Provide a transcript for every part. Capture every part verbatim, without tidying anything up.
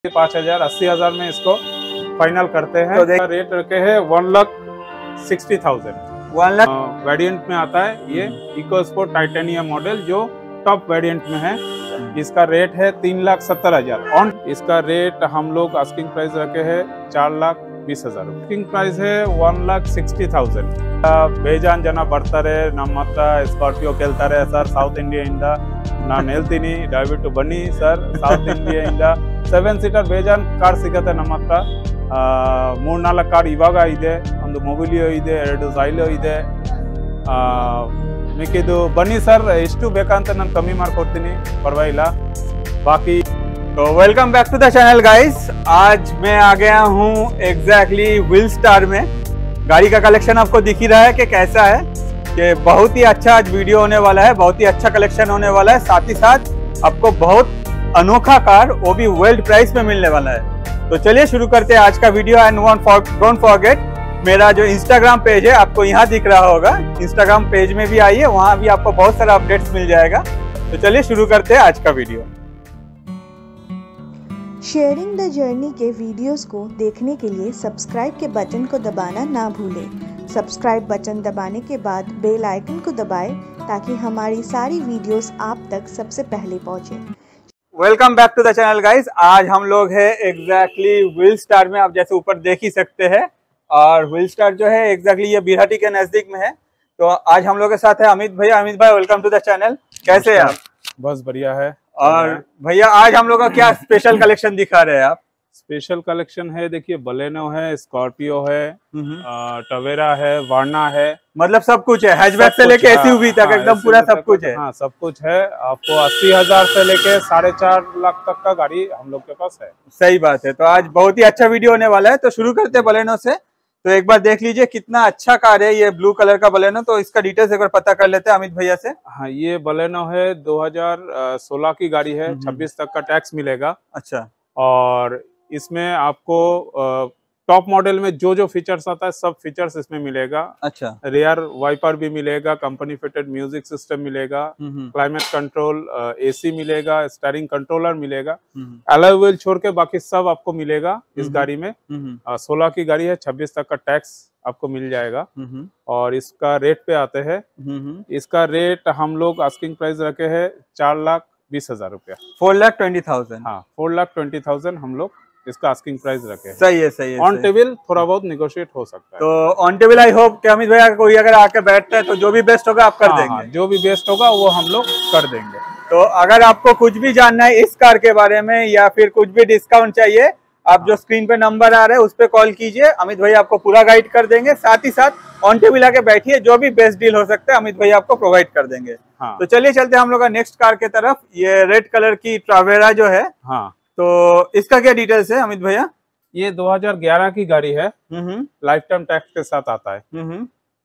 पाँच हजार अस्सी हजार में इसको फाइनल करते हैं। तो देखिए रेट रखे हैं one lakh sixty thousand one lakh variant में आता है। ये इको स्पोर्ट टाइटेनियम मॉडल जो टॉप वेरिएंट में है। इसका रेट है तीन लाख सत्तर हजार ऑन। इसका रेट हम लोग आस्किंग प्राइस रखे हैं चार लाख बीस हजार आस्किंग प्राइस है वन लाख सिक्सटी थाउजेंड। ಬೇಜಾನ್ ಜನ ಬರ್ತಾರೆ ನಮ್ಮ ಹತ್ರ ಸ್ಕಾರ್ಪಿಯೋ ಕೇಳ್ತಾರೆ ಸರ್ ಸೌತ್ ಇಂಡಿಯಾದಿಂದ ನಾನು ಹೇಳ್ತೀನಿ ದಯವಿಟ್ಟು ಬನ್ನಿ ಸರ್ ಸೌತ್ ಇಂಡಿಯಾದಿಂದ ಸೆವೆನ್ ಸೀಟರ್ ಬೇಜಾನ್ ಕಾರ್ ಸಿಗುತ್ತೆ ನಮ್ಮ ಹತ್ರ ಮೂರ್ನಾಲ್ಕು ಕಾರ್ ಇವಾಗ ಇದೆ ಒಂದು ಮೊಬಿಲಿಯೋ ಇದೆ ಎರಡು ಝೈಲೋ ಇದೆ ಮಿಕ್ಕಿದು ಬನ್ನಿ ಸರ್ ಎಷ್ಟು ಬೇಕಂತ ನಾನು ಕಮ್ಮಿ ಮಾಡ್ಕೊಡ್ತೀನಿ ಪರವಾಗಿಲ್ಲ ಬಾಕಿ। तो welcome back to the channel guys. आज मैं आ गया हूँ एग्जैक्टली व्हील स्टार में। गाड़ी का कलेक्शन आपको दिख ही रहा है कि कैसा है कि बहुत ही अच्छा आज वीडियो होने वाला है, बहुत ही अच्छा कलेक्शन होने वाला है। साथ ही साथ आपको बहुत अनोखा कार वो भी वर्ल्ड प्राइस में मिलने वाला है। तो चलिए शुरू करते हैं आज का वीडियो। एंड डोंट फॉरगेट मेरा जो इंस्टाग्राम पेज है आपको यहाँ दिख रहा होगा, इंस्टाग्राम पेज में भी आइए, वहाँ भी आपको बहुत सारा अपडेट्स मिल जाएगा। तो चलिए शुरू करते हैं आज का वीडियो। शेयरिंग द जर्नी के वीडियोस को देखने के लिए सब्सक्राइब के बटन को दबाना ना भूलें। सब्सक्राइब बटन दबाने के बाद बेल आइकन को दबाएं ताकि हमारी सारी वीडियोस आप तक सबसे पहले पहुंचे। Welcome back to the channel guys. आज हम लोग है एग्जैक्टली व्हील स्टार में, आप जैसे ऊपर देख ही सकते हैं। और व्हील स्टार जो है एग्जैक्टली ये बिरहाटी के नजदीक में है। तो आज हम लोग के साथ है अमित भैया। अमित भाई वेलकम टू द चैनल, कैसे हैं आप? बस बढ़िया है। और भैया आज हम लोग का क्या स्पेशल कलेक्शन दिखा रहे हैं आप? स्पेशल कलेक्शन है, देखिए बलेनो है, स्कॉर्पियो है, टवेरा है, वारना है, मतलब सब कुछ है, हैचबैक से लेके एसयूवी तक एकदम पूरा सब कुछ है। हाँ सब कुछ है। आपको अस्सी हजार से लेके साढ़े चार लाख तक का गाड़ी हम लोग के पास है। सही बात है। तो आज बहुत ही अच्छा वीडियो होने वाला है। तो शुरू करते हैं बलेनो से। तो एक बार देख लीजिए कितना अच्छा कार है ये ब्लू कलर का बलेनो। तो इसका डिटेल्स एक बार पता कर लेते हैं अमित भैया से। हाँ ये बलेनो है दो हजार सोलह की गाड़ी है, छब्बीस तक का टैक्स मिलेगा। अच्छा। और इसमें आपको टॉप मॉडल में जो जो फीचर्स आता है सब फीचर्स इसमें मिलेगा। अच्छा। रियर वाइपर भी मिलेगा, कंपनी फिटेड म्यूजिक सिस्टम मिलेगा, क्लाइमेट कंट्रोल, एसी मिलेगा, स्टीयरिंग कंट्रोलर मिलेगा। अलॉय व्हील छोड़ के बाकी सब आपको मिलेगा इस गाड़ी में। सोलह की गाड़ी है, छब्बीस तक का टैक्स आपको मिल जाएगा। और इसका रेट पे आते हैं। इसका रेट हम लोग आस्किंग प्राइस रखे हैं चार लाख बीस हजार रुपया फोर लाख ट्वेंटी थाउजेंड हाँ फोर लाख ट्वेंटी थाउजेंड हम लोग इसका आस्किंग प्राइस रखे। सही है, सही है। ऑन टेबल थोड़ा बहुत निगोशिएट हो सकता है। तो ऑन टेबल आई होप कि अमित भैया कोई अगर आके बैठता है तो जो भी बेस्ट होगा आप कर देंगे। हाँ, जो भी बेस्ट होगा वो हम लोग कर देंगे। तो अगर आपको कुछ भी जानना है इस कार के बारे में या फिर कुछ भी डिस्काउंट चाहिए, आप जो स्क्रीन पे नंबर आ रहा है उस पर कॉल कीजिए, अमित भैया आपको पूरा गाइड कर देंगे। साथ ही साथ ऑन टेबल आके बैठिए, जो भी बेस्ट डील हो सकता है अमित भैया आपको प्रोवाइड कर देंगे। हाँ। तो चलिए चलते हैं हम लोग नेक्स्ट कार के तरफ। ये रेड कलर की ट्रावेरा जो है, हाँ, तो इसका क्या डिटेल्स है अमित भैया? ये दो हजार ग्यारह की गाड़ी है, लाइफ टाइम टैक्स के साथ आता है।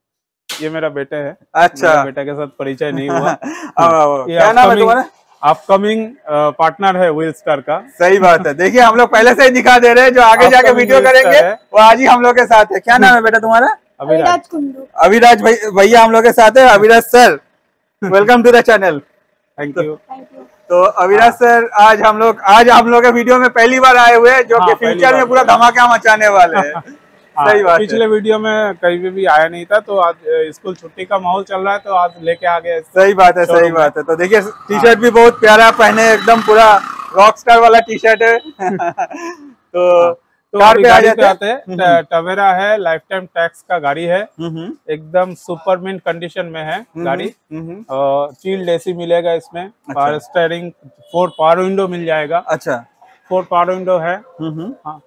ये मेरा बेटा है। अच्छा। मेरा बेटा के साथ परिचय नहीं हुआ। क्या नाम है तुम्हारा? अपकमिंग पार्टनर है व्हील स्टार का। सही बात है। देखिए हम लोग पहले से ही दिखा दे रहे हैं, जो आगे जाके वीडियो करेंगे वो आज ही हम लोग के साथ है। क्या नाम है बेटा तुम्हारा? अविराज कुंडू। अविराज भैया हम लोग के साथ है। Aviraj sir welcome to the channel. Thank you. तो अविराज सर आज हम लोग आज हम लोग के वीडियो में पहली बार आए हुए हैं, जो कि फ्यूचर में पूरा धमाका मचाने वाले हैं। सही बात। पिछले वीडियो में कहीं भी आया नहीं था, तो आज स्कूल छुट्टी का माहौल चल रहा है तो आज लेके आ गए। सही बात है, सही बात है। तो देखिए टी शर्ट भी बहुत प्यारा पहने, एकदम पूरा रॉक स्टार वाला टी शर्ट है। तो तो कार पे आ जाते हैं। टवेरा है, लाइफ टाइम टैक्स का गाड़ी है, एकदम सुपर मिंट कंडीशन में है गाड़ी। और चील्ड एसी मिलेगा इसमें। Power steering, four power window मिल जाएगा। अच्छा। फोर पावर विंडो है। हाँ।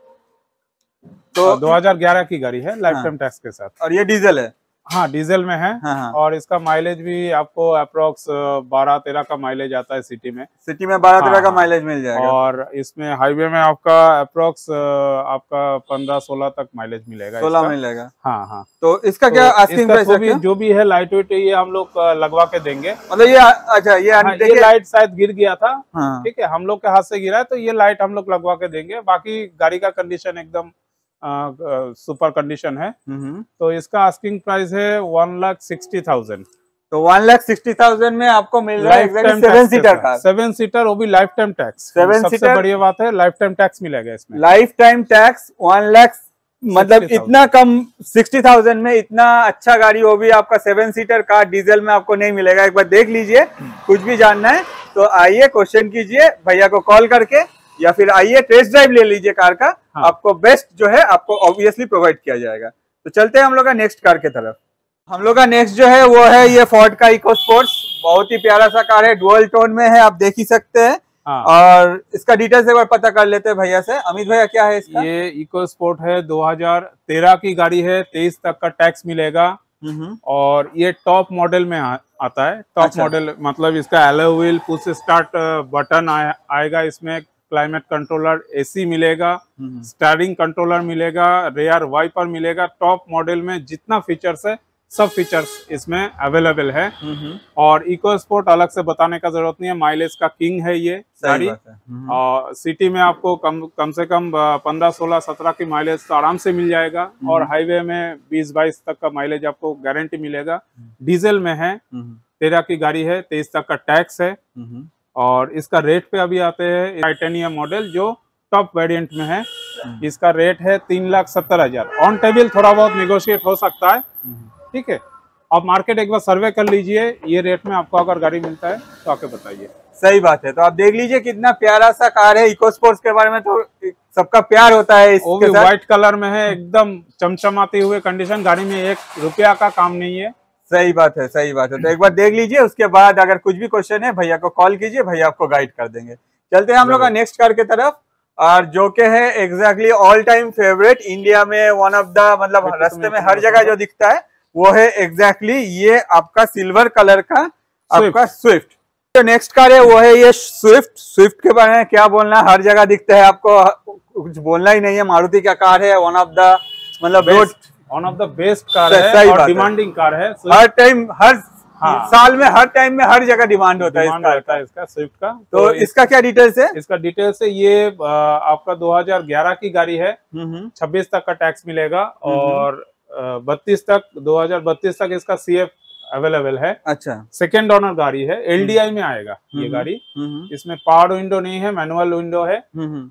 तो दो हजार ग्यारह की गाड़ी है लाइफ टाइम टैक्स के साथ। और ये डीजल है? हाँ डीजल में है। हाँ। और इसका माइलेज भी आपको अप्रोक्स बारह तेरह का माइलेज आता है सिटी में। सिटी में बारह तेरह का माइलेज मिल जाएगा। और इसमें हाईवे में आपका अप्रोक्स आपका पंद्रह सोलह तक माइलेज मिलेगा। सोलह मिलेगा। हाँ हाँ। तो इसका तो क्या आस्किंग प्राइस है? जो भी है लाइट वेट ये हम लोग लगवा के देंगे। मतलब ये अच्छा ये, हाँ, ये लाइट शायद गिर गया था। हाँ। ठीक है, हम लोग के हाथ से गिरा है तो ये लाइट हम लोग लगवा के देंगे। बाकी गाड़ी का कंडीशन एकदम सुपर कंडीशन है। तो इसका आस्किंग प्राइस है वन लाख सिक्सटी थाउजेंड तो वन लाख सिक्सटी थाउजेंड में आपको मिल रहा है seven seater car. Seven seater, वो भी लाइफ टाइम टैक्स। सेवन सबसे सीटर बढ़िया बात है लाइफ टाइम टैक्स मिलेगा इसमें। Life time tax one lakh, मतलब इतना कम सिक्सटी थाउजेंड में इतना अच्छा गाड़ी, वो भी आपका सेवन सीटर कार डीजल में आपको नहीं मिलेगा। एक बार देख लीजिए, कुछ भी जानना है तो आइए क्वेश्चन कीजिए भैया को कॉल करके, या फिर आइए टेस्ट ड्राइव ले लीजिए कार का। हाँ। आपको बेस्ट जो है आपको ऑब्वियसली प्रोवाइड किया जाएगा। तो चलते हैं हम लोग का नेक्स्ट कार के तरफ। हम लोग का नेक्स्ट जो है वो है ये फोर्ड का इको स्पोर्ट्स। बहुत ही प्यारा सा कार है, डुअल टोन में है, आप देख ही सकते हैं। हाँ। और इसका डिटेल्स एक बार पता कर लेते हैं भैया से। अमित भैया क्या है इसका? ये इको स्पोर्ट है, दो हज़ार तेरह की गाड़ी है, तेईस तक का टैक्स मिलेगा। और ये टॉप मॉडल में आ, आता है। टॉप अच्छा। मॉडल मतलब इसका alloy wheel, push start button आ, आएगा इसमें, क्लाइमेट कंट्रोलर, एसी मिलेगा, स्टीयरिंग कंट्रोलर मिलेगा, रेयर वाइपर मिलेगा। टॉप मॉडल में जितना फीचर्स है सब फीचर्स इसमें अवेलेबल है। और इको स्पोर्ट अलग से बताने का जरूरत नहीं है, माइलेज का किंग है ये गाड़ी। और सिटी में आपको कम कम से कम पंद्रह सोलह सत्रह की माइलेज तो आराम से मिल जाएगा, और हाईवे में बीस बाईस तक का माइलेज आपको गारंटी मिलेगा। डीजल में है, तेरह की गाड़ी है, तेईस तक का टैक्स है। और इसका रेट पे अभी आते हैं टाइटेनियम मॉडल जो टॉप वेरिएंट में है। इसका रेट है तीन लाख सत्तर हजार। ऑन टेबल थोड़ा बहुत निगोशिएट हो सकता है, ठीक है। आप मार्केट एक बार सर्वे कर लीजिए, ये रेट में आपको अगर गाड़ी मिलता है तो आके बताइए। सही बात है। तो आप देख लीजिए कितना प्यारा सा कार है। इको स्पोर्ट्स के बारे में तो सबका प्यार होता है। वो भी व्हाइट कलर में है, एकदम चमचमाती हुए कंडीशन। गाड़ी में एक रुपया का काम नहीं है। सही बात है, सही बात है। तो एक बार देख लीजिए, उसके बाद अगर कुछ भी क्वेश्चन है भैया को कॉल कीजिए, भैया आपको गाइड कर देंगे। चलते हैं हम लोग का नेक्स्ट कार के तरफ, और जो के है exactly all time favourite India में, वन ऑफ द, मतलब रास्ते में हर जगह जो दिखता है वो है एग्जैक्टली ये आपका सिल्वर कलर का आपका स्विफ्ट। जो नेक्स्ट कार है वो है ये स्विफ्ट। स्विफ्ट के बारे में क्या बोलना, हर जगह दिखता है, आपको कुछ बोलना ही नहीं है। मारुति का कार है, वन ऑफ द मतलब one of the best car है और डिमांडिंग कार है। हर टाइम, हर हाँ। साल में, हर टाइम में, हर जगह डिमांड होता है इसका, इसका स्विफ्ट का। तो, तो इसका क्या डिटेल्स है? इसका डिटेल्स है ये आपका दो हज़ार ग्यारह की गाड़ी है, छब्बीस तक का टैक्स मिलेगा, और बत्तीस तक, दो हज़ार बत्तीस तक इसका सीएफ अवेलेबल है। अच्छा। सेकेंड ओनर गाड़ी है, एलडीआई में आएगा ये गाड़ी। इसमें पावर विंडो नहीं है, मैनुअल विंडो है,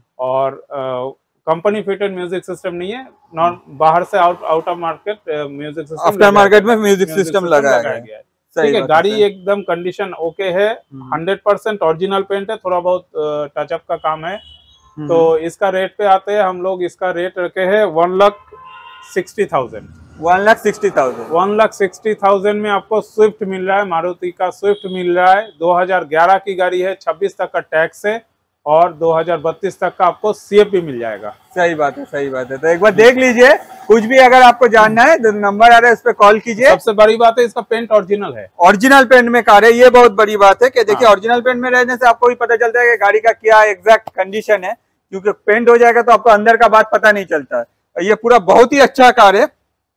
और कंपनी फिटेड म्यूजिक सिस्टम नहीं है। नॉन बाहर से out out of market music system, after market में म्यूजिक सिस्टम लगाया गया है। ठीक है। गाड़ी एकदम कंडीशन ओके है, हंड्रेड परसेंट ओरिजिनल पेंट है, थोड़ा बहुत टचअप का काम है। तो इसका रेट पे आते हैं हम लोग। इसका रेट रखे हैं one lakh sixty thousand. One lakh sixty thousand one lakh sixty thousand में आपको स्विफ्ट मिल रहा है, मारुति का स्विफ्ट मिल रहा है। दो हज़ार ग्यारह की गाड़ी है, छब्बीस तक का टैक्स है, और दो हज़ार बत्तीस तक का आपको सीएफ भी मिल जाएगा। सही बात है, सही बात है। तो एक बार देख लीजिए, कुछ भी अगर आपको जानना है तो नंबर आ रहा है, उस पर कॉल कीजिए। सबसे बड़ी बात है इसका पेंट ओरिजिनल है, ओरिजिनल पेंट में कार है, ये बहुत बड़ी बात है कि देखिए ओरिजिनल पेंट में रहने से आपको भी पता चलता है कि गाड़ी का क्या एग्जैक्ट कंडीशन है, क्योंकि पेंट हो जाएगा तो आपको अंदर का बात पता नहीं चलता है। ये पूरा बहुत ही अच्छा कार है,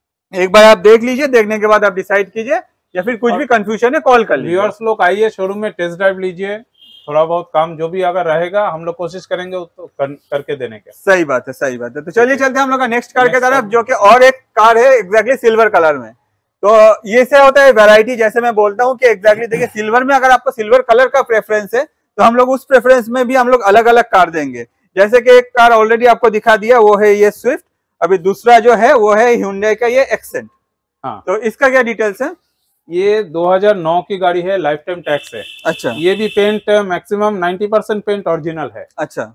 एक बार आप देख लीजिए, देखने के बाद आप डिसाइड कीजिए, या फिर कुछ भी कंफ्यूजन है कॉल कर लीजिए। व्यूअर्स लोग आइए शोरूम में, टेस्ट ड्राइव लीजिए, थोड़ा बहुत काम जो भी अगर रहेगा हम लोग कोशिश करेंगे तो कर, करके देने के। सही बात है, सही बात है। तो चलिए चलते हैं हम लोग का नेक्स्ट कार के तरफ, जो कि और एक कार है एग्जैक्टली सिल्वर कलर में। तो ये से होता है वैरायटी, जैसे मैं बोलता हूँ कि एग्जैक्टली देखिए सिल्वर में अगर आपको सिल्वर कलर का प्रेफरेंस है तो हम लोग उस प्रेफरेंस में भी हम लोग अलग अलग कार देंगे। जैसे कि एक कार ऑलरेडी आपको दिखा दिया, वो है ये स्विफ्ट। अभी दूसरा जो है वो है Hyundai का ये एक्सेंट। हाँ। तो इसका क्या डिटेल्स है? ये दो हज़ार नौ की गाड़ी है, लाइफ टाइम टैक्स है। अच्छा। ये भी पेंट मैक्सिमम नब्बे परसेंट पेंट ओरिजिनल है। अच्छा।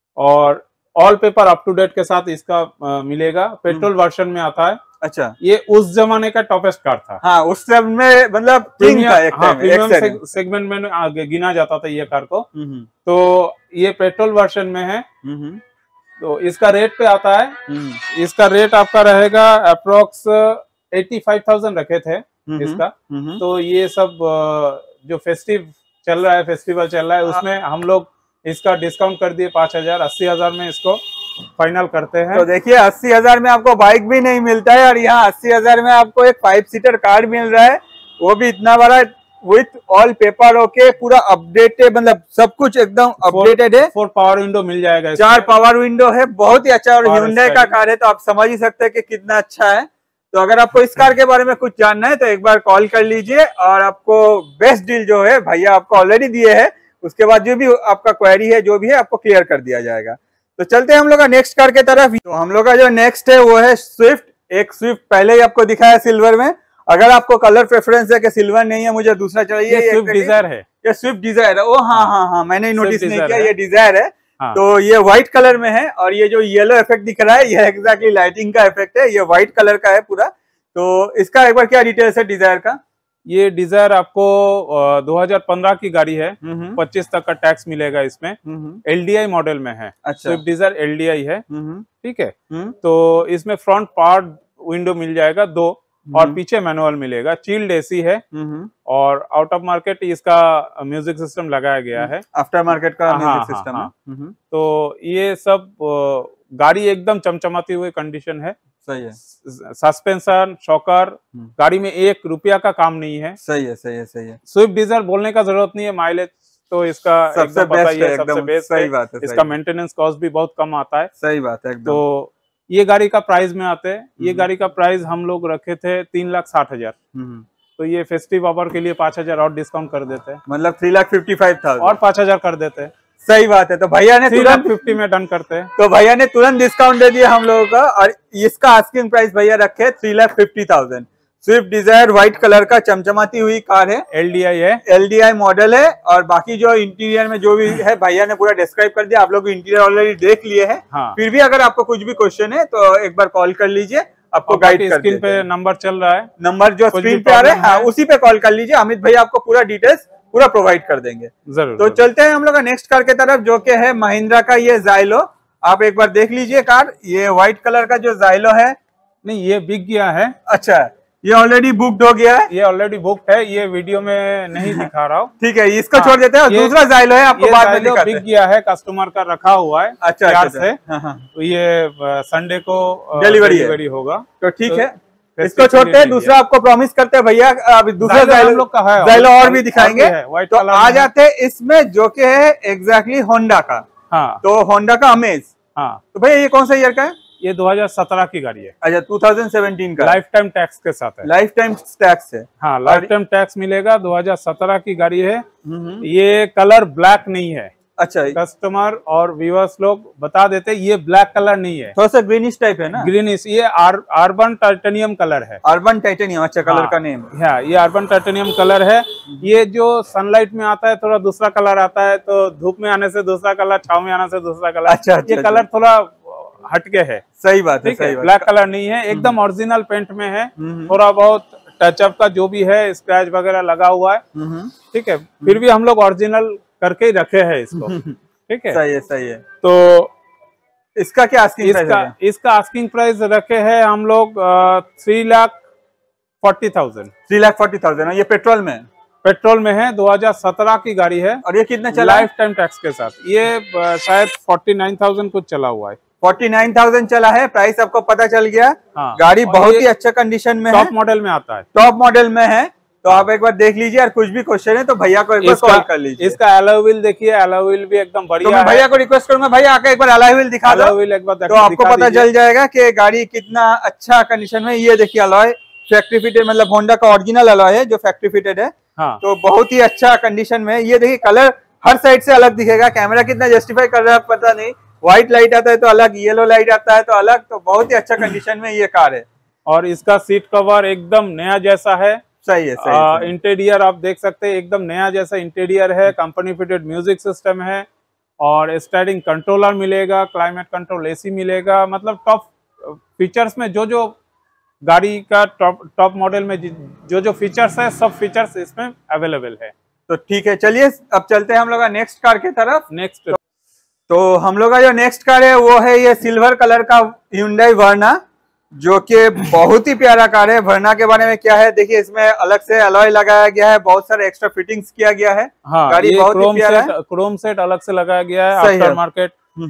और all paper up to date के साथ इसका आ, मिलेगा। पेट्रोल वर्जन में आता है। अच्छा। ये उस जमाने का टॉपेस्ट कार था। हाँ, उस समय में मतलब प्रीमियम था, एक हाँ, प्रीमियम सेगमेंट में आगे गिना जाता था ये कार को। तो ये पेट्रोल वर्जन में है। तो इसका रेट पे आता है, इसका रेट आपका रहेगा अप्रोक्स एटी फाइव थाउजेंड रखे थे इसका। तो ये सब जो फेस्टिव चल रहा है, फेस्टिवल चल रहा है, उसमें हम लोग इसका डिस्काउंट कर दिए पांच हजार अस्सी हजार में इसको फाइनल करते हैं। तो देखिए अस्सी हजार में आपको बाइक भी नहीं मिलता है, और यहाँ अस्सी हजार में आपको एक फाइव सीटर कार मिल रहा है, वो भी इतना बड़ा, विथ ऑल पेपर ओके, पूरा अपडेटेड, मतलब सब कुछ एकदम अपडेटेड है। फोर पावर विंडो मिल जाएगा, चार पावर विंडो है, बहुत ही अच्छा। और Hyundai का कार है तो आप समझ ही सकते हैं कि कितना अच्छा है। तो अगर आपको इस कार के बारे में कुछ जानना है तो एक बार कॉल कर लीजिए और आपको बेस्ट डील जो है भैया आपको ऑलरेडी दिए है, उसके बाद जो भी आपका क्वेरी है जो भी है आपको क्लियर कर दिया जाएगा। तो चलते हैं हम लोग का नेक्स्ट कार के तरफ। तो हम लोग का जो नेक्स्ट है वो है स्विफ्ट। एक स्विफ्ट पहले ही आपको दिखाया सिल्वर में। अगर आपको कलर प्रेफरेंस है कि सिल्वर नहीं है मुझे दूसरा चाहिए, ये स्विफ्ट डिजायर है, ये स्विफ्ट डिजायर है। ओ हाँ हाँ हाँ मैंने नोटिस नहीं किया, ये डिजायर है। हाँ। तो ये व्हाइट कलर में है और ये जो येलो इफेक्ट दिख रहा है ये एग्जैक्टली लाइटिंग का इफेक्ट है, ये व्हाइट कलर का है पूरा। तो इसका एक बार क्या डिटेल्स है डिजायर का? ये डिजायर आपको दो हज़ार पंद्रह की गाड़ी है, पच्चीस तक का टैक्स मिलेगा इसमें। एलडीआई मॉडल में है। अच्छा। स्विफ्ट डिजायर एलडीआई है, ठीक है। तो इसमें फ्रंट पावर विंडो मिल जाएगा दो और पीछे मैनुअल मिलेगा, चिल्ड एसी है और आउट ऑफ मार्केट इसका म्यूजिक सिस्टम लगाया गया है, आफ्टर मार्केट का म्यूजिक हाँ, सिस्टम हाँ, है। हाँ। तो ये सब गाड़ी एकदम चमचमाती हुई कंडीशन है। सही है। सस्पेंशन, शॉकर, गाड़ी में एक रुपया का काम नहीं है। सही है, सही है, सही है। स्विफ्ट डिजायर बोलने का जरूरत नहीं है, माइलेज तो इसका सबसे बेस्ट है, सबसे बेस्ट। सही बात है। इसका मेंटेनेंस कॉस्ट भी बहुत कम आता है। सही बात है एकदम। तो ये गाड़ी का प्राइस में आते हैं, ये गाड़ी का प्राइस हम लोग रखे थे तीन लाख साठ हजार, तो ये फेस्टिव ऑफर के लिए पांच हजार और डिस्काउंट कर देते हैं, मतलब three lakh fifty five thousand और पांच हजार कर देते हैं। सही बात है। तो भैया ने तुरंत फिफ्टी में डन करते हैं, तो भैया ने तुरंत डिस्काउंट दे दिया हम लोगों का और इसका आस्किंग प्राइस भैया रखे three lakh fifty thousand. Swift Dzire white colour का चमचमाती हुई कार है, एलडीआई है, एलडीआई मॉडल है। और बाकी जो इंटीरियर में जो भी है भैया ने पूरा डिस्क्राइब कर दिया, आप लोग इंटीरियर ऑलरेडी देख लिए हैं। हाँ। फिर भी अगर आपको कुछ भी क्वेश्चन है तो एक बार कॉल कर लीजिए, आपको गाइड कर स्क्रीन पे नंबर चल रहा है, नंबर जो स्क्रीन पे आ रहा है हाँ, उसी पे कॉल कर लीजिए। अमित भैया आपको पूरा डिटेल्स पूरा प्रोवाइड कर देंगे जरूर। तो चलते हैं हम लोग नेक्स्ट कार के तरफ जो कि है महिंद्रा का ये जाइलो। आप एक बार देख लीजिए कार, ये व्हाइट कलर का जो जाइलो है। नहीं ये बिक गया है। अच्छा, ये ऑलरेडी बुक्ड हो गया है, ये ऑलरेडी बुक्ड है, ये वीडियो में नहीं दिखा रहा हूँ। ठीक है, इसको छोड़ देते हैं। दूसरा जाइलो है आपको बाद में दिखाते हैं। बिक गया है, कस्टमर का रखा हुआ है। अच्छा, अच्छा है तो ये संडे को डिलीवरी होगा, तो ठीक है इसको छोड़ते हैं। दूसरा आपको प्रॉमिस करते हैं भैया, अब दूसरा जाइलो का है, जाइलो और भी दिखाएंगे। तो आ जाते हैं इसमें जो कि है एग्जैक्टली होंडा का। हाँ। तो होंडा का अमेज। हाँ। तो भैया ये कौन सा ईयर का है? ये दो हज़ार सत्रह की गाड़ी है। अच्छा, दो हज़ार सत्रह का, लाइफ टाइम टैक्स के साथ है। लाइफ टाइम टैक्स है, हाँ लाइफ टाइम टैक्स मिलेगा। दो हज़ार सत्रह की गाड़ी है। ये कलर ब्लैक नहीं है। अच्छा, कस्टमर और व्यूअर्स लोग बता देते हैं ये ब्लैक कलर नहीं है, थोड़ा सा ग्रीनिश टाइप है ना। ग्रीनिश, ये आर, अर्बन टाइटेनियम कलर है। अर्बन टाइटेनियम, अच्छा कलर हाँ, का नेम है। ये अर्बन टाइटेनियम कलर है। ये जो सनलाइट में आता है थोड़ा दूसरा कलर आता है, तो धूप में आने से दूसरा कलर, छाव में आने से दूसरा कलर। अच्छा, ये अच्छा, कलर थोड़ा हटके है। सही बात है, सही बात। ब्लैक कलर नहीं है, एकदम ओरिजिनल पेंट में है। थोड़ा बहुत टचअप का जो भी है स्क्रैच वगैरह लगा हुआ है, ठीक है, फिर भी हम लोग ओरिजिनल करके ही रखे हैं इसको, ठीक है। सही है, सही है। तो इसका क्या आस्किंग इसका प्राइस है? इसका आस्किंग प्राइस रखे हैं हम लोग three lakh forty thousand three lakh forty thousand ये पेट्रोल में पेट्रोल में है। दो हज़ार सत्रह की गाड़ी है। और ये कितना चला? लाइफ टाइम टैक्स के साथ ये शायद फोर्टी नाइन थाउजेंड कुछ चला हुआ है। फोर्टी नाइन थाउजेंड चला है। प्राइस आपको पता चल गया। हाँ। गाड़ी बहुत ही अच्छा कंडीशन में है, टॉप मॉडल में आता है, टॉप मॉडल में है। तो आप एक बार देख लीजिए और कुछ भी क्वेश्चन है तो भैया को एक बार कॉल कर लीजिए। इसका एलॉय व्हील देखिए, एलॉय व्हील भी एकदम बढ़िया तो मैं भैया को रिक्वेस्ट करूंगा भैया आके एक बार एलॉय व्हील दिखा दो, एक बार तो आपको पता चल जाएगा कि गाड़ी कितना अच्छा कंडीशन में। ये देखिए एलॉय फैक्ट्री फिटेड, मतलब होंडा का ओरिजिनल एलॉय है जो फैक्ट्री फिटेड है। हाँ। तो बहुत ही अच्छा कंडीशन में। ये देखिए कलर हर साइड से अलग दिखेगा, कैमरा कितना जस्टिफाई कर रहा है पता नहीं। व्हाइट लाइट आता है तो अलग, येलो लाइट आता है तो अलग। तो बहुत ही अच्छा कंडीशन में ये कार है। और इसका सीट कवर एकदम नया जैसा है। सही है, सही है। इंटीरियर आप देख सकते हैं एकदम नया जैसा इंटीरियर है। कंपनी फिटेड म्यूजिक सिस्टम है और स्टीयरिंग कंट्रोलर मिलेगा, क्लाइमेट कंट्रोल एसी मिलेगा। मतलब टॉप फीचर्स में जो जो गाड़ी का टॉप टॉप मॉडल में जो जो फीचर्स है सब फीचर्स इसमें अवेलेबल है। तो ठीक है, चलिए अब चलते हैं हम लोग नेक्स्ट कार की तरफ। नेक्स्ट तो, तो हम लोग का जो नेक्स्ट कार है वो है ये सिल्वर कलर का Hyundai वर्ना, जो कि बहुत ही प्यारा कार है। वर्ना के बारे में क्या है देखिए, इसमें अलग से अलॉय लगाया गया है, बहुत सारे एक्स्ट्रा फिटिंग्स किया गया है। हाँ, गाड़ी बहुत ही प्यारा है। क्रोम सेट अलग से लगाया गया है, आफ्टर मार्केट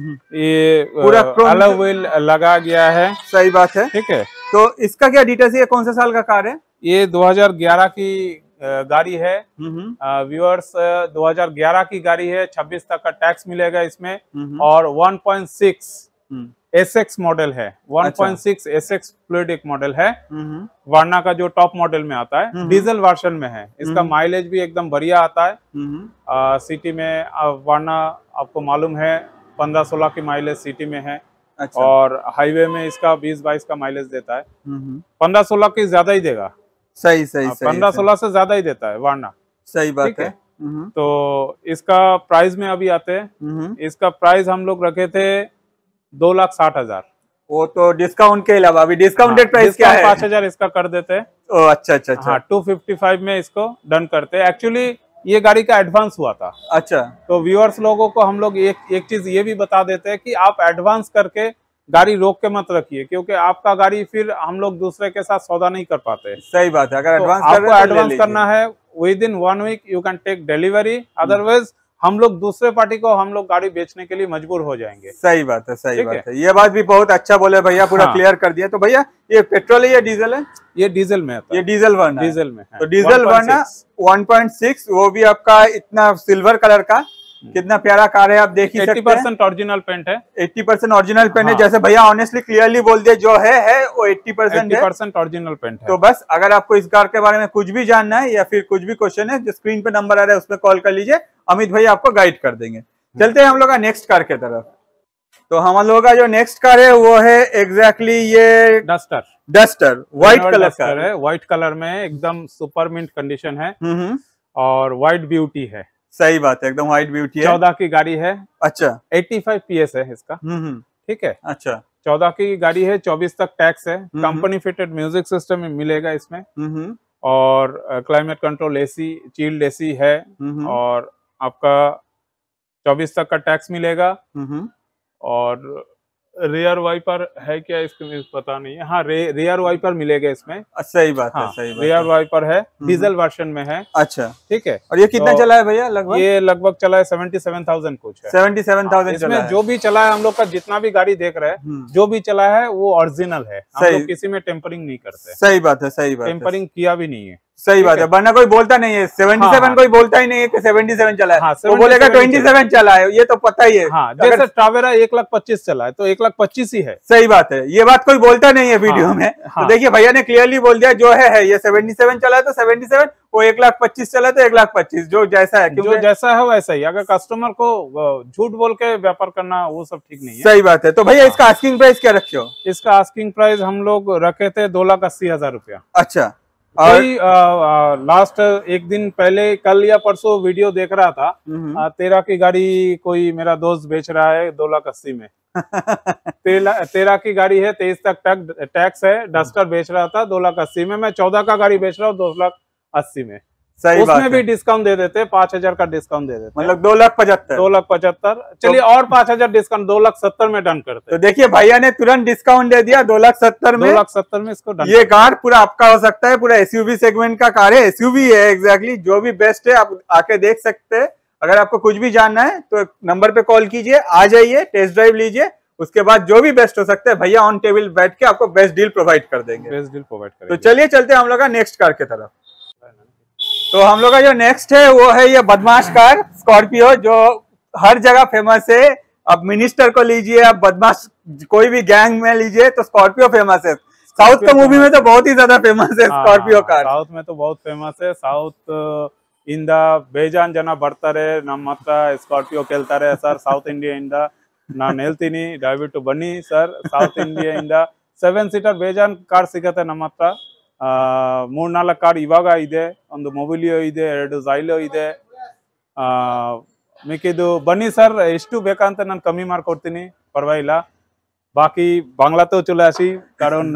ये पूरा अलॉय व्हील लगा गया है। सही बात है, ठीक है। तो इसका क्या डिटेल्स है, ये कौन सा साल का कार है? ये दो हज़ार ग्यारह की गाड़ी है। व्यूअर्स दो हज़ार ग्यारह की गाड़ी है, छब्बीस तक का टैक्स मिलेगा इसमें और one point six S X model है, one point six S X fluid एक मॉडल है, हम्म वारना का जो टॉप मॉडल में आता है, हम्म। डीजल वर्जन में है। इसका माइलेज भी एकदम बढ़िया आता है। हम्म सिटी में आ, वारना आपको मालूम है पंद्रह सोलह की माइलेज सिटी में है। अच्छा। और हाईवे में इसका बीस बाईस का माइलेज देता है। हम्म पंद्रह सोलह की ज्यादा ही देगा। सही सही सही पंद्रह सोलह से ज्यादा ही देता है वारना। सही बात ठीक है। है। तो इसका प्राइस में अभी आते हैं। इसका प्राइस हम लोग रखे थे दो लाख साठ हजार। वो तो डिस्काउंट के अलावा अभी डिस्काउंटेड प्राइस क्या है? पाँच हजार इसका कर देते हैं। ओ अच्छा अच्छा अच्छा। हाँ, टू फिफ्टी फाइव में इसको डन करते हैं। एक्चुअली ये गाड़ी का एडवांस हुआ था। अच्छा। तो व्यूअर्स लोगों को हम लोग एक एक चीज ये भी बता देते हैं कि आप एडवांस करके गाड़ी रोक के मत रखिए, क्योंकि आपका गाड़ी फिर हम लोग दूसरे के साथ सौदा नहीं कर पाते। सही बात है। अगर तो एडवांस आपको एडवांस करना है within one week you can take delivery, otherwise हम लोग दूसरे पार्टी को हम लोग गाड़ी बेचने के लिए मजबूर हो जाएंगे। सही बात है, सही बात है। ये बात भी बहुत अच्छा बोले भैया, पूरा हाँ। क्लियर कर दिया। तो भैया ये पेट्रोल है या डीजल है? ये डीजल में आता है। ये डीजल वर्ना है। डीजल में है। तो diesel Verna one point six, वो भी आपका इतना सिल्वर कलर का, कितना प्यारा कार है, आप देख ही सकते हैं। अस्सी परसेंट ओरिजिनल पेंट है। अस्सी परसेंट ओरिजिनल पेंट है। हाँ। जैसे भैया ऑनेस्टली क्लियरली बोल दिया, जो है है वो अस्सी परसेंट है। अस्सी परसेंट ओरिजिनल पेंट है। तो बस अगर आपको इस कार के बारे में कुछ भी जानना है या फिर कुछ भी क्वेश्चन है, जो स्क्रीन पे नंबर आ रहा है उस पर कॉल कर लीजिए, अमित भैया आपको गाइड कर देंगे। चलते हैं हम लोग का नेक्स्ट कार के तरफ। तो हम लोग का जो नेक्स्ट कार है वो है एग्जैक्टली ये डस्टर। डस्टर व्हाइट कलर का है। व्हाइट कलर में एकदम सुपर मिंट कंडीशन है हम्म और व्हाइट ब्यूटी है। सही बात है, एकदम व्हाइट ब्यूटी है। चौदह की गाड़ी है। अच्छा। पचासी पीएस है इसका। हम्म ठीक है। अच्छा। चौदह की गाड़ी है, चौबीस तक टैक्स है। कंपनी फिटेड म्यूजिक सिस्टम मिलेगा इसमें। हम्म और climate control AC, chilled AC है। और आपका चौबीस तक का टैक्स मिलेगा। और रियर वाइपर है क्या इसके पता नहीं है। हाँ, रे, रियर वाइपर मिलेगा इसमें। सही बात हाँ, है, सही बात रियर वाइपर है। डीजल वर्जन में है। अच्छा। ठीक है। और ये कितना तो चला है भैया लगभग? ये लगभग चला है सेवेंटी सेवन थाउजेंड कुछ है। सेवेंटी सेवन थाउजेंड इसमें जो भी चला है हम लोग का, जितना भी गाड़ी देख रहे हैं, जो भी चला है वो ओरिजिनल है। हम लोग किसी में टेम्परिंग नहीं करते। सही बात है, सही बात है। टेम्परिंग किया भी नहीं है। सही बात है, वरना कोई बोलता नहीं है सेवेंटी सेवन। हाँ, कोई बोलता ही नहीं है कि सेवेंटी सेवन चला है। हाँ, वो बोलेगा ट्वेंटी सेवन चला है, ये तो पता ही है। हाँ, जैसे टावेरा एक लाख पच्चीस चला है तो एक लाख पच्चीस ही है। सही बात है, ये बात कोई बोलता नहीं है वीडियो हाँ, में। हाँ, तो देखिए भैया ने क्लियरली बोल दिया, जो है, है ये सेवेंटी सेवन चला है तो सेवेंटी सेवन, वो एक लाख पच्चीस चला तो एक लाख पच्चीस, जो जैसा है, जो जैसा है वैसा ही। अगर कस्टमर को झूठ बोल के व्यापार करना वो सब ठीक नहीं है। सही बात है। तो भैया इसका आस्किंग प्राइस क्या रखे हो? इसका आस्किंग प्राइस हम लोग रखे थे दो लाख अस्सी हजार रुपया। अच्छा। और लास्ट एक दिन पहले, कल या परसों वीडियो देख रहा था, आ, तेरह की गाड़ी कोई मेरा दोस्त बेच रहा है दो लाख अस्सी में। तेरह की गाड़ी है, तेईस तक टैक्स है, डस्टर बेच रहा था दो लाख अस्सी में। मैं चौदह का गाड़ी बेच रहा हूँ दो लाख अस्सी में। सही उसमें बात भी डिस्काउंट दे देते, पांच हजार का डिस्काउंट दे देते, मतलब दो लाख पचहत्तर दो लाख पचहत्तर चलिए तो, और पांच हजार डिस्काउंट दो लाख सत्तर में डन करते। तो देखिए भैया ने तुरंत डिस्काउंट दे दिया दो लाख सत्तर में। दो लाख सत्तर में इसको डन। ये कार पूरा आपका हो सकता है, पूरा एसयूवी सेगमेंट का कार है। एसयूवी है एग्जैक्टली, जो भी बेस्ट है आप आके देख सकते हैं। अगर आपको कुछ भी जानना है तो नंबर पे कॉल कीजिए, आ जाइए, टेस्ट ड्राइव लीजिए, उसके बाद जो भी बेस्ट हो सकता है भैया ऑन टेबल बैठ के आपको बेस्ट डील प्रोवाइड कर देंगे। बेस्ट डील प्रोवाइड करेंगे। तो चलिए चलते हैं हम लोग का नेक्स्ट कार की तरफ। तो हम लोग का जो नेक्स्ट है वो है ये बदमाश कार स्कॉर्पियो, जो हर जगह फेमस है। अब मिनिस्टर को लीजिए, अब बदमाश कोई भी गैंग में लीजिए, तो स्कॉर्पियो फेमस है। साउथ का मूवी में तो बहुत ही ज्यादा फेमस है स्कॉर्पियो कार। साउथ में तो बहुत फेमस है। साउथ ಇಂದ ಬೇಜಾನ್ ಜನ ಬರ್ತಾರೆ ನಮ್ಮ ಹತ್ರ ಸ್ಕಾರ್ಪಿಯೋ ಕೇಳ್ತಾರೆ ಸರ್ ಸೌತ್ ಇಂಡಿಯಾದಿಂದ ನಾನು ಹೇಳ್ತೀನಿ ದಯವಿಟ್ಟು ಬನ್ನಿ ಸರ್ ಸೌತ್ ಇಂಡಿಯಾದಿಂದ ಸೆವೆನ್ ಸೀಟರ್ ಬೇಜಾನ್ ಕಾರ್ ಸಿಗತ್ತೆ ನಮ್ಮ ಹತ್ರ ಮೂರ್ನಾಲ್ಕು ಕಾರ್ ಇವಾಗ ಇದೆ ಒಂದು ಮೊಬಿಲಿಯೋ ಇದೆ ಎರಡು ಝೈಲೋ ಇದೆ ಮಿಕ್ಕಿದ್ದು ಬನ್ನಿ ಸರ್ ಎಷ್ಟು ಬೇಕಂತ ನಾನು ಕಮ್ಮಿ ಮಾಡ್ಕೊಡ್ತೀನಿ ಪರವಾಗಿಲ್ಲ বাকি বাংলাতেও চলে আসি কারণ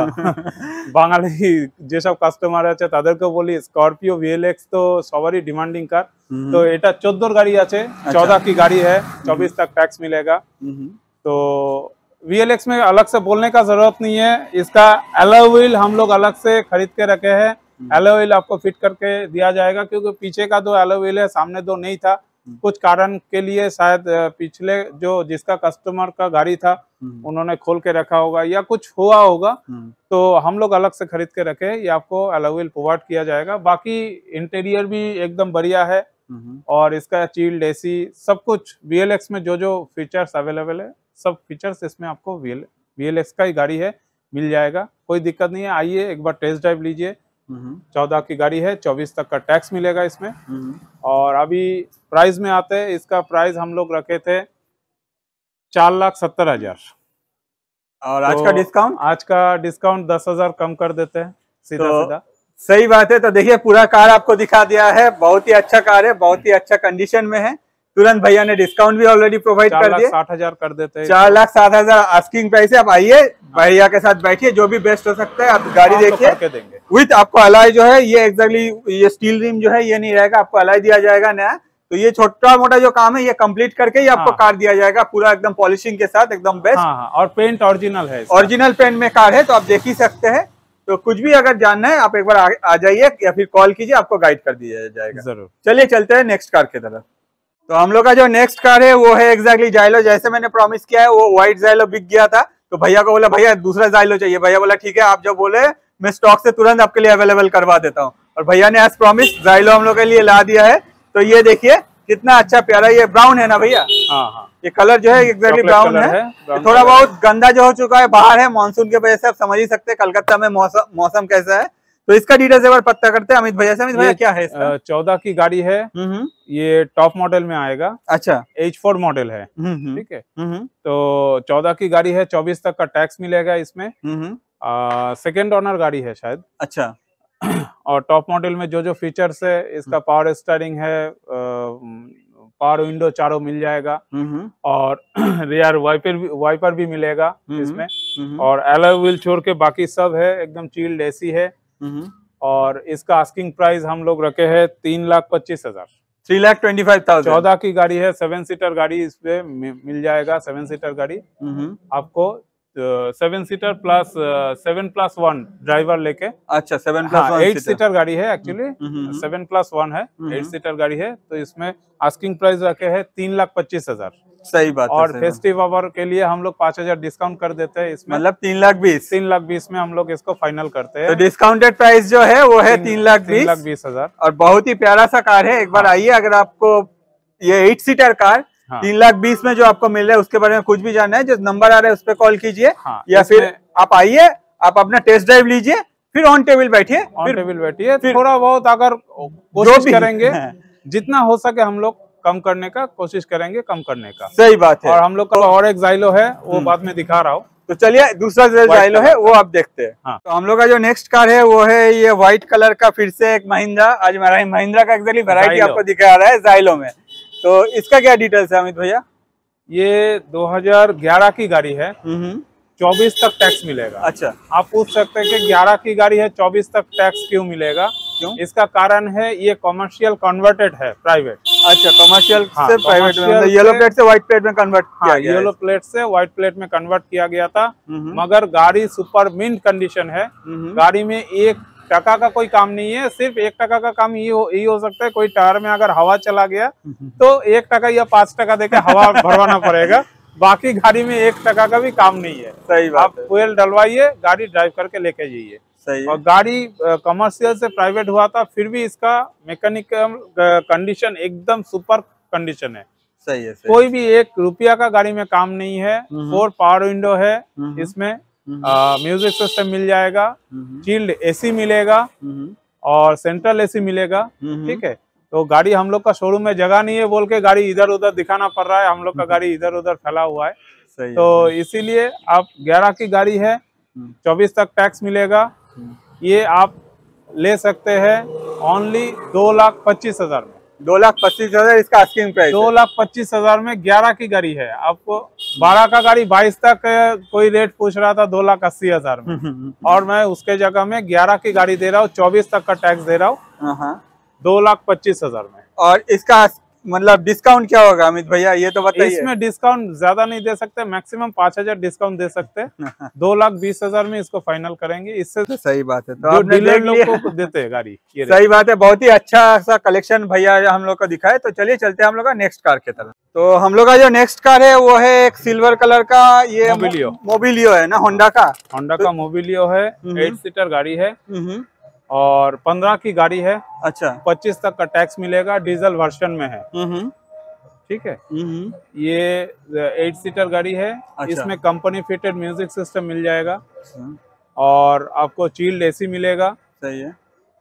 বাঙালি যেসব কাস্টমার আছে তাদেরকে বলি স্করপিও ভিএলএক্স তো সবারই ডিমান্ডিং कार तो এটা চোদ্দোর গাড়ি আছে चौदह की गाड़ी है चौबीस तक टैक्स मिलेगा तो वीएलएक्स में अलग से बोलने का जरूरत नहीं है इसका एलॉय व्हील हम लोग अलग से खरीद के रखे हैं एलॉय व्हील आपको फिट करके दिया जाएगा क्योंकि पीछे का दो एलॉय व्हील है सामने दो नहीं था कुछ कारण के लिए शायद पिछले जो जिसका कस्टमर का गाड़ी था उन्होंने खोल के रखा होगा या कुछ हुआ होगा तो हम लोग अलग से खरीद के रखे ये आपको एलॉय व्हील प्रोवाइड किया जाएगा बाकी इंटीरियर भी एकदम बढ़िया है और इसका चिल्ड एसी सब कुछ वीएलएक्स में जो जो फीचर्स अवेलेबल है सब फीचर्स इसमें आपको वी एल एक्स का ही गाड़ी है, मिल जाएगा, कोई दिक्कत नहीं है। आइए एक बार टेस्ट ड्राइव लीजिए। चौदह की गाड़ी है, चौबीस तक का टैक्स मिलेगा इसमें। और अभी प्राइस में आते हैं, इसका प्राइस हम लोग रखे थे चार लाख सत्तर हजार और आज तो का डिस्काउंट आज का डिस्काउंट दस हजार कम कर देते हैं सीधा तो सीधा। सही बात है। तो देखिए पूरा कार आपको दिखा दिया है, बहुत ही अच्छा कार है, बहुत ही अच्छा कंडीशन में है। तुरंत भैया ने डिस्काउंट भी ऑलरेडी प्रोवाइड कर दिया, साठ हजार कर देते हैं। चार लाख सात हजार आस्किंग प्राइस है। आप आइए भैया के साथ बैठिए, जो भी बेस्ट हो सकता है आप गाड़ी देखिए। तो विथ आपको अलाई जो है ये एग्जैक्टली ये स्टील रिम जो है ये नहीं रहेगा, आपको अलाई दिया जाएगा नया। तो ये छोटा मोटा जो काम है ये कंप्लीट करके ही आपको हाँ। कार दिया जाएगा पूरा एकदम पॉलिशिंग के साथ, एकदम बेस्ट। हाँ, और पेंट ओरिजिनल है, ओरिजिनल पेंट में कार है, तो आप देख ही सकते हैं। तो कुछ भी अगर जानना है आप एक बार आ, आ जाइए या फिर कॉल कीजिए, आपको गाइड कर दिया जाएगा। जरूर। चलिए चलते हैं नेक्स्ट कार की तरफ। तो हम लोग का जो नेक्स्ट कार है वो है एग्जैक्टली जाइलो। जैसे मैंने प्रॉमिस किया है वो व्हाइट जाइलो बिक गया था, तो भैया को बोला भैया दूसरा जाइलो चाहिए। भैया बोला ठीक है, आप जो बोले मैं स्टॉक से तुरंत आपके लिए अवेलेबल करवा देता हूँ। और भैया ने एज प्रॉमिस जाइलो हम लोग के लिए ला दिया है। तो ये देखिए कितना अच्छा प्यारा, ये ब्राउन है ना भैया? हाँ हाँ, ये कलर जो है एग्जैक्टली ब्राउन है, है। थोड़ा बहुत गंदा जो हो चुका है, बाहर है मानसून के वजह से, आप समझ ही सकते हैं कलकत्ता में मौसम मौसम कैसा है। तो इसका डिटेल्स एक बार पता करते हैं अमित भैया से। अमित भैया क्या है इसका? चौदह की गाड़ी है, ये टॉप मॉडल में आएगा। अच्छा, एच फोर मॉडल है, ठीक है। तो चौदह की गाड़ी है, चौबीस तक का टैक्स मिलेगा इसमें। सेकेंड ओनर गाड़ी है शायद। अच्छा। और टॉप मॉडल में जो जो फीचर्स है, इसका पावर स्टीयरिंग है, पावर विंडो चारों मिल जाएगा, और रियर वाइपर भी वाइपर भी मिलेगा इसमें। और एलॉय व्हील छोड़ के बाकी सब है, एकदम चिल्ड एसी है। और इसका आस्किंग प्राइस हम लोग रखे हैं तीन लाख पच्चीस हजार three lakh twenty five thousand. चौदह की गाड़ी है, सेवन सीटर गाड़ी इस पे मिल जाएगा। सेवन सीटर गाड़ी आपको seven seater plus seven plus one driver लेके। अच्छा, seven plus one eight seater गाड़ी है एक्चुअली, सेवन प्लस वन है, एट सीटर गाड़ी है। तो इसमें आस्किंग प्राइस रखे हैं तीन लाख पच्चीस हजार। सही बात और फेस्टिव ऑफर के लिए हम लोग पाँच हजार डिस्काउंट कर देते हैं इसमें, मतलब तीन लाख बीस तीन लाख बीस में हम लोग इसको फाइनल करते हैं। तो डिस्काउंटेड प्राइस जो है वो है तीन लाख बीस लाख बीस हजार। और बहुत ही प्यारा सा कार है। एक बार आइए, अगर आपको ये एट सीटर कार हाँ। तीन लाख बीस में जो आपको मिल रहा है उसके बारे में कुछ भी जानना है, जो नंबर आ रहा है उस पर कॉल कीजिए। हाँ, या फिर आप आइए, आप अपना टेस्ट ड्राइव लीजिए, फिर ऑन टेबल बैठिए ऑन टेबल बैठिए थोड़ा बहुत अगर कोशिश करेंगे जितना हो सके हम लोग कम करने का कोशिश करेंगे, कम करने का। सही बात है। और हम लोग का और एक जाइलो है, वो बाद में दिखा रहा हूँ। तो चलिए दूसरा जो जाइलो है वो आप देखते हैं। हाँ। तो हम लोग का जो नेक्स्ट कार है वो है ये व्हाइट कलर का, फिर से एक महिंद्रा। आज हमारा महिंद्रा का एक्चुअली वैरायटी आपको दिखा रहा है जाइलो में। तो इसका क्या डिटेल्स है अमित भैया? ये दो हजार ग्यारह की गाड़ी है, चौबीस तक टैक्स मिलेगा। अच्छा, आप पूछ सकते हैं कि ग्यारह की गाड़ी है, चौबीस तक टैक्स क्यों मिलेगा? क्यों? इसका कारण है ये कमर्शियल कन्वर्टेड है, प्राइवेट। अच्छा, कमर्शियल हाँ, से प्राइवेट में, मतलब येलो प्लेट से व्हाइट प्लेट में कन्वर्ट किया हाँ, गया येलो प्लेट से व्हाइट प्लेट में कन्वर्ट किया गया था। मगर गाड़ी सुपर मिंट कंडीशन है, गाड़ी में एक टका का कोई काम नहीं है। सिर्फ एक टका का काम ये हो, ये हो सकता है कोई टायर में अगर हवा चला गया तो एक टका या पांच टका देके हवा भरवाना पड़ेगा, बाकी गाड़ी में एक टका का भी काम नहीं है। सही बात। आप फ्यूल डलवाइए, गाड़ी ड्राइव करके लेके जाइए। और गाड़ी कमर्शियल से प्राइवेट हुआ था, फिर भी इसका मैकेनिकल कंडीशन एकदम सुपर कंडीशन है। सही है, सही। कोई भी एक रुपया का गाड़ी में काम नहीं है। फोर पावर विंडो है इसमें, म्यूजिक सिस्टम मिल जाएगा, चिल्ड एसी मिलेगा और सेंट्रल एसी मिलेगा, ठीक है। तो गाड़ी हम लोग का शोरूम में जगह नहीं है बोल के गाड़ी इधर उधर दिखाना पड़ रहा है, हम लोग का गाड़ी इधर उधर फैला हुआ है। सही तो इसीलिए आप ग्यारह की गाड़ी है, चौबीस तक टैक्स मिलेगा, ये आप ले सकते हैं ओनली दो लाख पच्चीस हजार में। दो लाख पच्चीस हजार इसका आस्किंग प्राइस। दो लाख पच्चीस हजार में ग्यारह की गाड़ी है। आपको बारह का गाड़ी बाईस तक कोई रेट पूछ रहा था दो लाख अस्सी हजार में, और मैं उसके जगह में ग्यारह की गाड़ी दे रहा हूँ, चौबीस तक का टैक्स दे रहा हूँ दो लाख पच्चीस हजार में। और इसका मतलब डिस्काउंट क्या होगा अमित भैया, ये तो बताइए। इसमें डिस्काउंट ज्यादा नहीं दे सकते, मैक्सिमम पाँच हजार डिस्काउंट दे सकते हैं। दो लाख बीस हजार में इसको फाइनल करेंगे। इससे सही बात है, तो जो डीलर लोग को देते हैं गाड़ी। ये सही बात है, बहुत ही अच्छा सा कलेक्शन भैया हम लोग को दिखाए। तो चलिए चलते हैं हम लोग का नेक्स्ट कार की तरफ। तो हम लोग का जो नेक्स्ट कार है वो है एक सिल्वर कलर का, ये मोबिलियो मोबिलियो है ना, होंडा का। होंडा का मोबिलियो है, एट सीटर गाड़ी है और पंद्रह की गाड़ी है। अच्छा, पच्चीस तक का टैक्स मिलेगा, डीजल वर्जन में है। ठीक है। ये एट सीटर गाड़ी है। अच्छा। इसमें कंपनी फिटेड म्यूजिक सिस्टम मिल जाएगा और आपको चिल्ड एसी मिलेगा। सही है।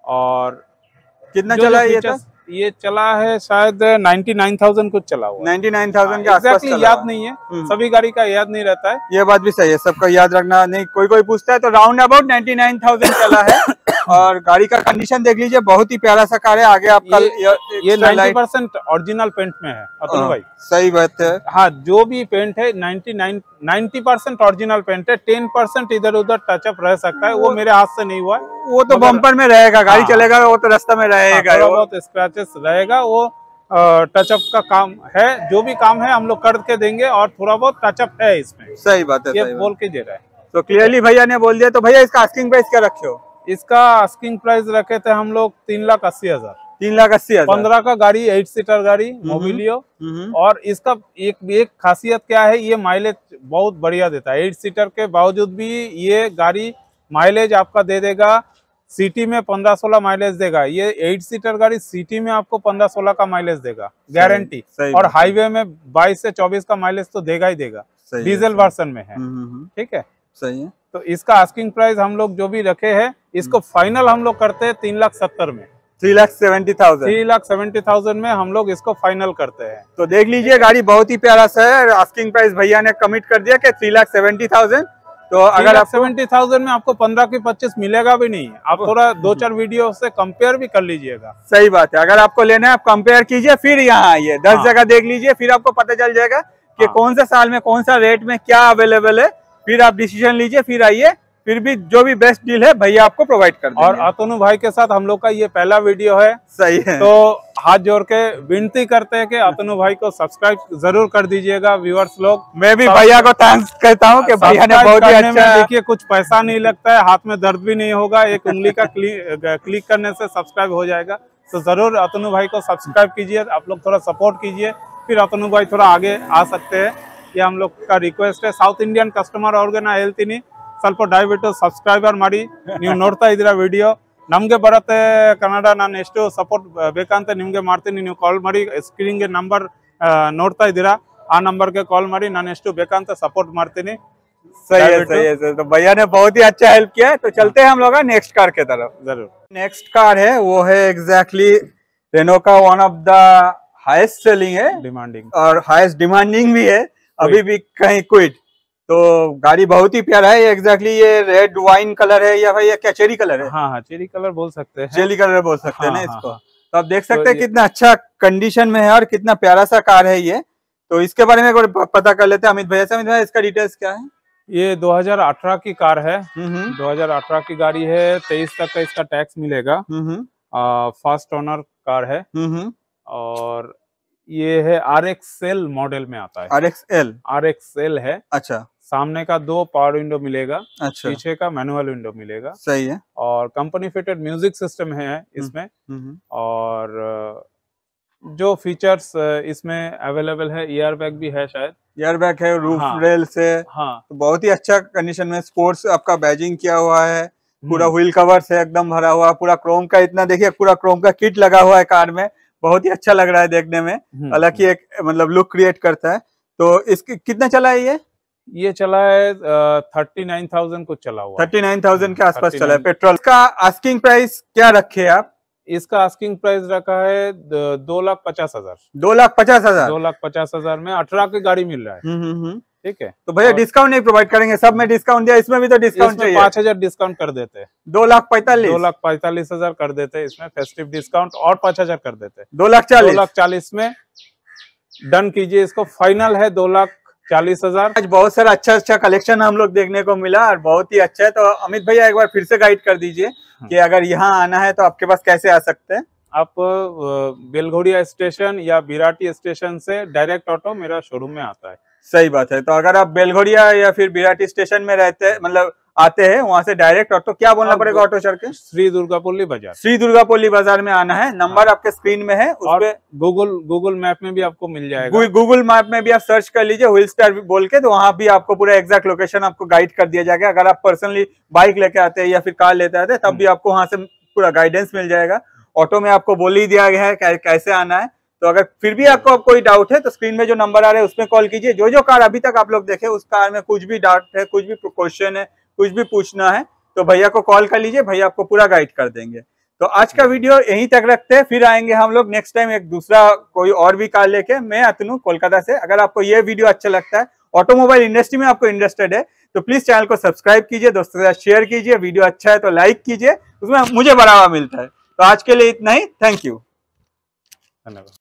और कितना चला है ये तक? ये चला है शायद नाइन्टी नाइन थाउजेंड कुछ चला हुआ। नाइन्टी नाइन थाउजेंड के आसपास exactly याद नहीं है, सभी गाड़ी का याद नहीं रहता है। ये बात भी सही है, सबका याद रखना नहीं, कोई कोई पूछता है तो round about ninety nine thousand चला है। और गाड़ी का कंडीशन देख लीजिए, बहुत ही प्यारा सा कार है। आगे आपका ये, ये नाइन्टी परसेंट ओरिजिनल पेंट में है अतुल भाई। सही बात है। हाँ, जो भी पेंट है ninety nine ninety percent original paint है। टेन परसेंट इधर उधर टचअप रह सकता है, वो मेरे हाथ से नहीं हुआ है। वो तो बम्पर में रहेगा, गाड़ी हाँ, चलेगा वो तो रास्ता में रहेगा, थोड़ा बहुत स्क्रैचेस रहेगा, वो टचअप का काम है। जो भी काम है हम लोग करके देंगे और थोड़ा बहुत टचअप है इसमें। सही बात है, ये सही बोल के दे रहा है। तो क्लियरली भैया ने बोल दिया। तो भैया इसका आस्किंग प्राइस क्या रखे हो? इसका आस्किंग प्राइस रखे थे हम लोग तीन लाख अस्सी हजार तीन लाख अस्सी हजार पंद्रह का गाड़ी, एट सीटर गाड़ी मोबिलियो। और इसका एक एक खासियत क्या है, ये माइलेज बहुत बढ़िया देता है। एट सीटर के बावजूद भी ये गाड़ी माइलेज आपका दे देगा। सिटी में पंद्रह सोलह माइलेज देगा। ये एट सीटर गाड़ी सिटी में आपको पंद्रह सोलह का माइलेज देगा, गारंटी। और हाईवे में बाईस से चौबीस का माइलेज तो देगा ही देगा। डीजल वर्सन में है, ठीक है। सही है। तो इसका आस्किंग प्राइस हम लोग जो भी रखे हैं, इसको फाइनल हम लोग करते हैं तीन लाख सत्तर में। Three lakh seventy thousand three lakh seventy thousand में हम लोग इसको फाइनल करते हैं। तो देख लीजिए, गाड़ी बहुत ही प्यारा सा है। आस्किंग प्राइस भैया ने कमिट कर दिया कि थ्री लाख सेवेंटी थाउजेंड। तो अगर आप सेवेंटी थाउजेंड में आपको पंद्रह की पच्चीस मिलेगा भी नहीं। आप थोड़ा दो चार वीडियो से कंपेयर भी कर लीजिएगा। सही बात है। अगर आपको लेना है आप कंपेयर कीजिए, फिर यहाँ आइए, दस जगह देख लीजिए, फिर आपको पता चल जाएगा कि हाँ। कौन सा साल में कौन सा रेट में क्या अवेलेबल है। फिर आप डिसीजन लीजिए, फिर आइए, फिर भी जो भी बेस्ट डील है भैया आपको प्रोवाइड कर देंगे। और अतनु भाई के साथ हम लोग का ये पहला वीडियो है। सही है। तो हाथ जोड़ के विनती करते हैं कि अतनु भाई को सब्सक्राइब जरूर कर दीजिएगा व्यूअर्स लोग। मैं भी भैया को थैंक्स कहता हूँ कि भैया ने बहुत ही अच्छा। देखिए, कुछ पैसा नहीं लगता है, हाथ में दर्द भी नहीं होगा, एक उंगली का क्लिक क्लिक करने से सब्सक्राइब हो जाएगा। तो जरूर अतनु भाई को सब्सक्राइब कीजिए, आप लोग थोड़ा सपोर्ट कीजिए, फिर अतनु भाई थोड़ा आगे आ सकते हैं। ये हम लोग का रिक्वेस्ट है। साउथ इंडियन कस्टमर ऑर्गन हेल्थिनी ಸ್ವಲ್ಪ ದಯವಿಟ್ಟು ಸಬ್ಸ್ಕ್ರೈಬರ್ ಮಾಡಿ। ನೀವು ನೋಡ್ತಾ ಇದ್ದೀರಾ ವಿಡಿಯೋ, ನಮಗೆ ಬರುತ್ತೆ ಕನ್ನಡ, ನಾನು ಎಷ್ಟು ಸಪೋರ್ಟ್ ಬೇಕಂತ ನಿಮಗೆ ಮಾಡ್ತೀನಿ। ನೀವು ಕಾಲ್ ಮಾಡಿ, ಸ್ಕ್ರೀನ್ಗೆ ನಂಬರ್ ನೋಡ್ತಾ ಇದ್ದೀರಾ, ಆ ನಂಬರ್ಗೆ ಕಾಲ್ ಮಾಡಿ, ನಾನು ಎಷ್ಟು ಬೇಕಂತ ಸपोर्ट ಮಾಡ್ತೀನಿ। सही है, सही है सर। तो भैया ने बहुत ही अच्छा हेल्प किया है। तो चलते हैं हम लोग नेक्स्ट कार के तरफ। जरूर। नेक्स्ट कार है वो है एग्जैक्टली रेनो का one of the highest selling है, डिमांडिंग और हाईएस्ट डिमांडिंग भी है। अभी भी कहीं क्विट। तो गाड़ी बहुत ही प्यारा है। एग्जैक्टली ये रेड वाइन कलर है या भाई ये क्या चेरी कलर है? हाँ हाँ, चेरी कलर बोल सकते हैं, चेरी कलर बोल सकते हैं ना हाँ, इसको। हाँ, तो आप देख सकते तो हैं कितना अच्छा कंडीशन में है और कितना प्यारा सा कार है ये। तो इसके बारे में एक बार पता कर लेते हैं अमित भैया से। अमित भैया, इसका डिटेल्स क्या है? ये दो हज़ार अठारह की कार है। दो हज़ार अठारह की गाड़ी है। तेईस तक का इसका टैक्स मिलेगा। फर्स्ट ओनर कार है। और ये है आर एक्स एल मॉडल में आता है। R X L R X L है। अच्छा। सामने का दो पावर विंडो मिलेगा, अच्छा। पीछे का मैनुअल विंडो मिलेगा। सही है। और कंपनी फिटेड म्यूजिक सिस्टम है इसमें। और जो फीचर्स इसमें अवेलेबल है, ईयर बैग भी है, शायद ईयर बैग है, रूफ हाँ, रेल से। हाँ, तो बहुत ही अच्छा कंडीशन में स्पोर्ट्स आपका बैजिंग किया हुआ है। पूरा व्हील कवर से एकदम भरा हुआ, पूरा क्रोम का, इतना देखिए पूरा क्रोम का किट लगा हुआ है कार में। बहुत ही अच्छा लग रहा है देखने में, हालांकि एक मतलब लुक क्रिएट करता है। तो इसकी कितना चला है ये? ये चला है थर्टी नाइन थाउजेंड कुछ चला हुआ। थर्टी नाइन थाउजेंड के आसपास चला है पेट्रोल का। आस्किंग प्राइस क्या रखे आप? इसका आस्किंग प्राइस रखा है दो लाख पचास हजार दो लाख पचास हजार दो लाख पचास हजार में अठारह की गाड़ी मिल रहा है। ठीक है। तो भैया डिस्काउंट नहीं प्रोवाइड करेंगे? सब में डिस्काउंट दिया, इसमें भी तो डिस्काउंट चाहिए। पाँच हजार डिस्काउंट कर देते हैं। दो लाख पैंतालीस दो लाख पैंतालीस हजार कर देते हैं इसमें फेस्टिव डिस्काउंट, और पाँच हजार कर देते हैं। दो लाख चालीस दो लाख चालीस में डन कीजिए इसको। फाइनल है दो लाख चालीस हजार। आज बहुत सारा अच्छा अच्छा कलेक्शन हम लोग देखने को मिला और बहुत ही अच्छा है। तो अमित भैया एक बार फिर से गाइड कर दीजिए कि अगर यहाँ आना है तो आपके पास कैसे आ सकते हैं? आप बेलघोड़िया स्टेशन या बिराटी स्टेशन से डायरेक्ट ऑटो मेरा शोरूम में आता है। सही बात है। तो अगर आप बेलघोड़िया या फिर बिराटी स्टेशन में रहते हैं, मतलब आते हैं, वहां से डायरेक्ट ऑटो क्या बोलना पड़ेगा? ऑटो चढ़ के श्री दुर्गापुली बाजार श्री दुर्गापुली बाजार में आना है। नंबर आपके स्क्रीन में है, उस पे गूगल गूगल मैप में भी आपको मिल जाएगा। गूगल मैप में भी आप सर्च कर लीजिए व्हील स्टार बोल के, तो वहां भी आपको पूरा एग्जैक्ट लोकेशन आपको गाइड कर दिया जाएगा। अगर आप पर्सनली बाइक लेके आते हैं या फिर कार लेते आते हैं तब भी आपको वहां से पूरा गाइडेंस मिल जाएगा। ऑटो में आपको बोल ही दिया गया है कैसे आना है। तो अगर फिर भी आपको अब कोई डाउट है तो स्क्रीन में जो नंबर आ रहा है उसमें कॉल कीजिए। जो जो कार अभी तक आप लोग देखे उस कार में कुछ भी डाउट है, कुछ भी क्वेश्चन है, कुछ भी पूछना है तो भैया को कॉल कर लीजिए, भैया आपको पूरा गाइड कर देंगे। तो आज का वीडियो यहीं तक रखते हैं, फिर आएंगे हम लोग नेक्स्ट टाइम एक दूसरा कोई और भी कार लेके। मैं अतनु कोलकाता से। अगर आपको ये वीडियो अच्छा लगता है, ऑटोमोबाइल इंडस्ट्री में आपको इंटरेस्टेड है तो प्लीज चैनल को सब्सक्राइब कीजिए, दोस्तों के साथ शेयर कीजिए, वीडियो अच्छा है तो लाइक कीजिए, उसमें मुझे बढ़ावा मिलता है। तो आज के लिए इतना ही, थैंक यू, धन्यवाद।